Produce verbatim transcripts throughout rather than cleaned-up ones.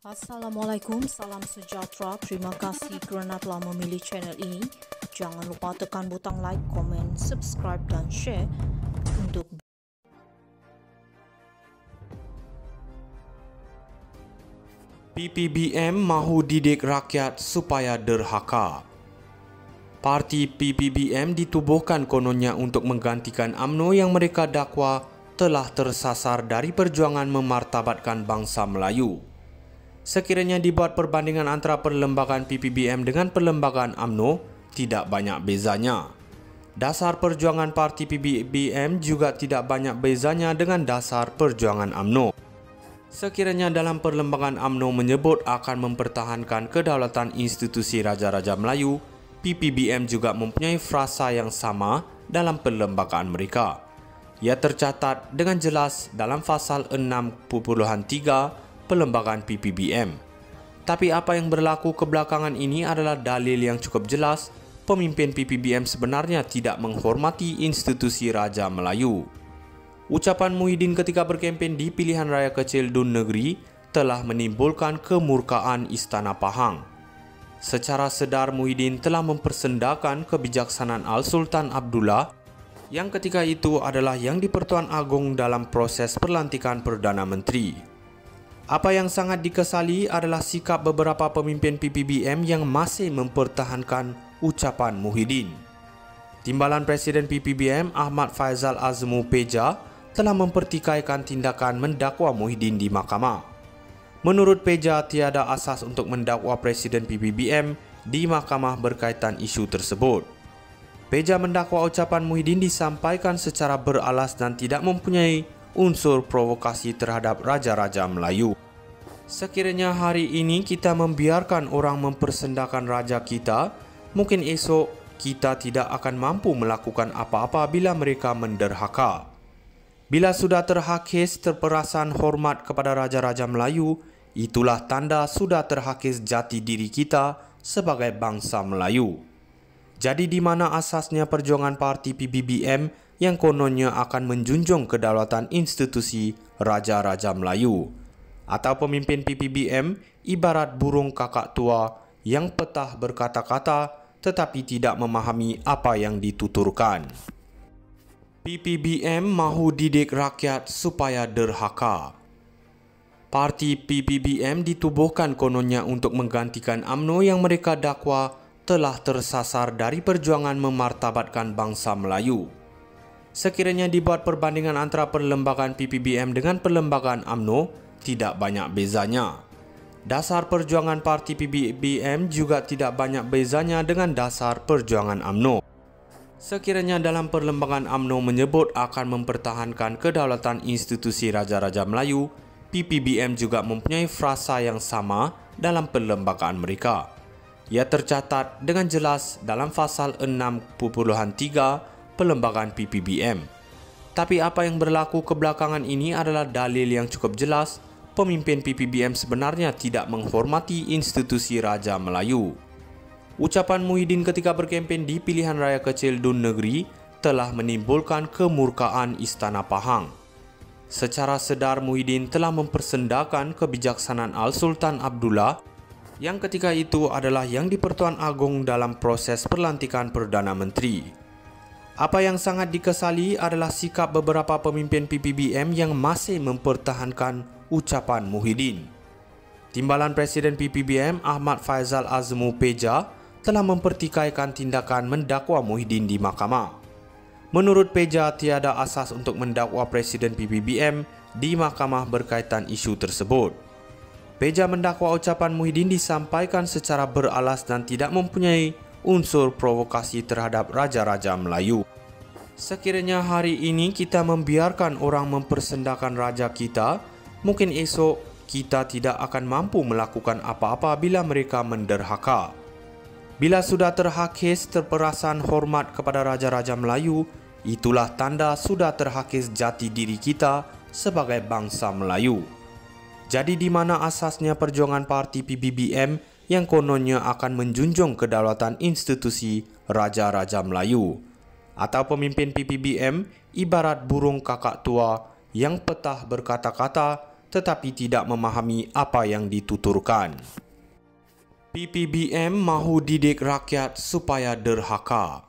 Assalamualaikum, salam sejahtera. Terima kasih kerana telah memilih channel ini. Jangan lupa tekan butang like, komen, subscribe dan share untuk P P B M mahu didik rakyat supaya derhaka. Parti P P B M ditubuhkan kononnya untuk menggantikan U M N O yang mereka dakwa telah tersasar dari perjuangan memartabatkan bangsa Melayu. Sekiranya dibuat perbandingan antara perlembagaan P P B M dengan perlembagaan U M N O, tidak banyak bezanya. Dasar perjuangan parti P P B M juga tidak banyak bezanya dengan dasar perjuangan U M N O. Sekiranya dalam perlembagaan U M N O menyebut akan mempertahankan kedaulatan institusi Raja-Raja Melayu, P P B M juga mempunyai frasa yang sama dalam perlembagaan mereka. Ia tercatat dengan jelas dalam pasal enam titik tiga perlembagaan P P B M. Tapi apa yang berlaku kebelakangan ini adalah dalil yang cukup jelas pemimpin P P B M sebenarnya tidak menghormati institusi Raja Melayu. Ucapan Muhyiddin ketika berkempen di pilihan raya kecil Dun Negeri telah menimbulkan kemurkaan Istana Pahang. Secara sedar Muhyiddin telah mempersendakan kebijaksanaan Al-Sultan Abdullah yang ketika itu adalah yang di-Pertuan Agong dalam proses perlantikan Perdana Menteri. Apa yang sangat dikesali adalah sikap beberapa pemimpin P P B M yang masih mempertahankan ucapan Muhyiddin. Timbalan Presiden P P B M Ahmad Faizal Azmu Peja telah mempertikaikan tindakan mendakwa Muhyiddin di mahkamah. Menurut Peja, tiada asas untuk mendakwa Presiden P P B M di mahkamah berkaitan isu tersebut. Peja mendakwa ucapan Muhyiddin disampaikan secara beralas dan tidak mempunyai unsur provokasi terhadap Raja-Raja Melayu. Sekiranya hari ini kita membiarkan orang mempersendakan raja kita, mungkin esok kita tidak akan mampu melakukan apa-apa bila mereka menderhaka. Bila sudah terhakis terperasan hormat kepada Raja-Raja Melayu, itulah tanda sudah terhakis jati diri kita sebagai bangsa Melayu. Jadi di mana asasnya perjuangan parti P P B M yang kononnya akan menjunjung kedaulatan institusi Raja-Raja Melayu? Atau pemimpin P P B M ibarat burung kakak tua yang petah berkata-kata tetapi tidak memahami apa yang dituturkan. P P B M mahu didik rakyat supaya derhaka. Parti P P B M ditubuhkan kononnya untuk menggantikan U M N O yang mereka dakwa telah tersasar dari perjuangan memartabatkan bangsa Melayu. Sekiranya dibuat perbandingan antara perlembagaan P P B M dengan perlembagaan U M N O, tidak banyak bezanya. Dasar perjuangan parti P P B M juga tidak banyak bezanya dengan dasar perjuangan U M N O. Sekiranya dalam perlembagaan U M N O menyebut akan mempertahankan kedaulatan institusi Raja-Raja Melayu, P P B M juga mempunyai frasa yang sama dalam perlembagaan mereka. Ia tercatat dengan jelas dalam pasal enam titik tiga perlembagaan P P B M. Tapi apa yang berlaku kebelakangan ini adalah dalil yang cukup jelas pemimpin P P B M sebenarnya tidak menghormati institusi Raja Melayu. Ucapan Muhyiddin ketika berkempen di pilihan raya kecil Dun Negeri telah menimbulkan kemurkaan Istana Pahang. Secara sedar Muhyiddin telah mempersendakan kebijaksanaan Al-Sultan Abdullah yang ketika itu adalah yang di-Pertuan Agong dalam proses perlantikan Perdana Menteri. Apa yang sangat dikesali adalah sikap beberapa pemimpin P P B M yang masih mempertahankan ucapan Muhyiddin. Timbalan Presiden P P B M Ahmad Faizal Azmu Peja telah mempertikaikan tindakan mendakwa Muhyiddin di mahkamah. Menurut Peja, tiada asas untuk mendakwa Presiden P P B M di mahkamah berkaitan isu tersebut. Peja mendakwa ucapan Muhyiddin disampaikan secara beralas dan tidak mempunyai unsur provokasi terhadap Raja-Raja Melayu. Sekiranya hari ini kita membiarkan orang mempersendakan raja kita, mungkin esok kita tidak akan mampu melakukan apa-apa bila mereka menderhaka. Bila sudah terhakis terperasan hormat kepada Raja-Raja Melayu, itulah tanda sudah terhakis jati diri kita sebagai bangsa Melayu. Jadi di mana asasnya perjuangan parti P P B M yang kononnya akan menjunjung kedaulatan institusi Raja-Raja Melayu? Atau pemimpin P P B M ibarat burung kakak tua yang petah berkata-kata tetapi tidak memahami apa yang dituturkan. P P B M mahu didik rakyat supaya derhaka.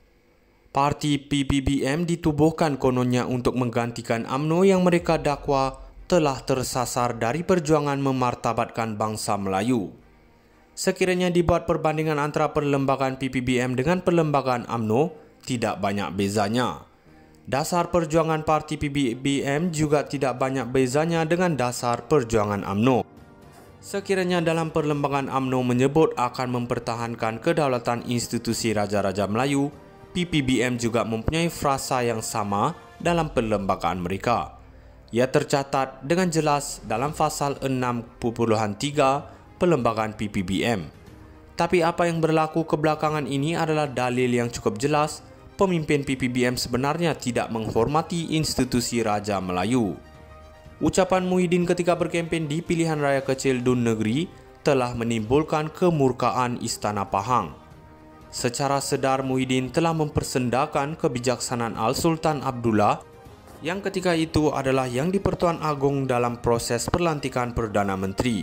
Parti P P B M ditubuhkan kononnya untuk menggantikan U M N O yang mereka dakwa telah tersasar dari perjuangan memartabatkan bangsa Melayu. Sekiranya dibuat perbandingan antara perlembagaan P P B M dengan perlembagaan U M N O, tidak banyak bezanya. Dasar perjuangan parti P P B M juga tidak banyak bezanya dengan dasar perjuangan U M N O. Sekiranya dalam perlembagaan U M N O menyebut akan mempertahankan kedaulatan institusi Raja-Raja Melayu, P P B M juga mempunyai frasa yang sama dalam perlembagaan mereka. Ia tercatat dengan jelas dalam pasal enam tiga perlembagaan P P B M. Tapi apa yang berlaku kebelakangan ini adalah dalil yang cukup jelas pemimpin P P B M sebenarnya tidak menghormati institusi Raja Melayu. Ucapan Muhyiddin ketika berkempen di pilihan raya kecil Dun Negeri telah menimbulkan kemurkaan Istana Pahang. Secara sedar Muhyiddin telah mempersendakan kebijaksanaan Al-Sultan Abdullah yang ketika itu adalah yang di-Pertuan Agong dalam proses perlantikan Perdana Menteri.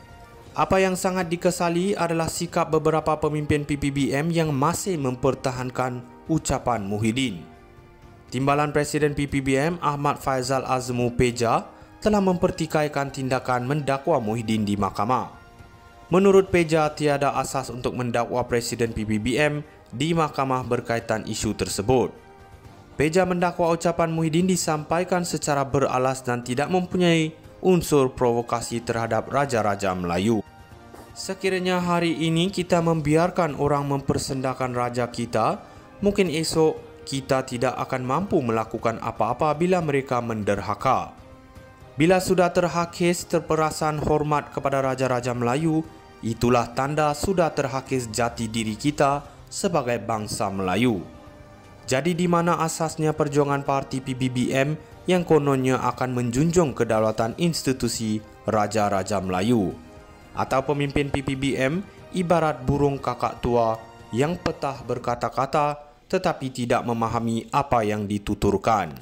Apa yang sangat dikesali adalah sikap beberapa pemimpin P P B M yang masih mempertahankan ucapan Muhyiddin. Timbalan Presiden P P B M Ahmad Faizal Azmu Peja telah mempertikaikan tindakan mendakwa Muhyiddin di mahkamah. Menurut Peja, tiada asas untuk mendakwa Presiden P P B M di mahkamah berkaitan isu tersebut. Peja mendakwa ucapan Muhyiddin disampaikan secara beralas dan tidak mempunyai unsur provokasi terhadap Raja-Raja Melayu. Sekiranya hari ini kita membiarkan orang mempersendakan raja kita, mungkin esok kita tidak akan mampu melakukan apa-apa bila mereka menderhaka. Bila sudah terhakis terperasan hormat kepada Raja-Raja Melayu, itulah tanda sudah terhakis jati diri kita sebagai bangsa Melayu. Jadi di mana asasnya perjuangan parti P P B M yang kononnya akan menjunjung kedaulatan institusi Raja-Raja Melayu? Atau pemimpin P P B M ibarat burung kakak tua yang petah berkata-kata tetapi tidak memahami apa yang dituturkan.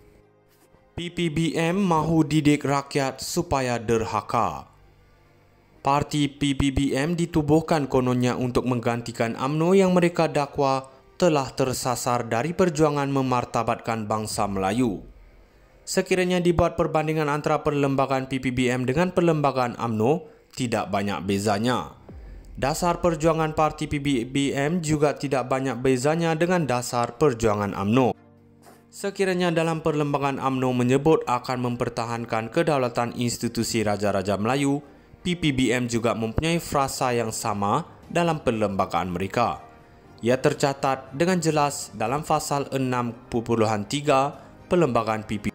P P B M mahu didik rakyat supaya derhaka. Parti P P B M ditubuhkan kononnya untuk menggantikan U M N O yang mereka dakwa telah tersasar dari perjuangan memartabatkan bangsa Melayu. Sekiranya dibuat perbandingan antara perlembagaan P P B M dengan perlembagaan U M N O, tidak banyak bezanya. Dasar perjuangan parti P P B M juga tidak banyak bezanya dengan dasar perjuangan U M N O. Sekiranya dalam perlembagaan U M N O menyebut akan mempertahankan kedaulatan institusi Raja-Raja Melayu, P P B M juga mempunyai frasa yang sama dalam perlembagaan mereka. Ia tercatat dengan jelas dalam pasal enam tiga perlembagaan P P B M.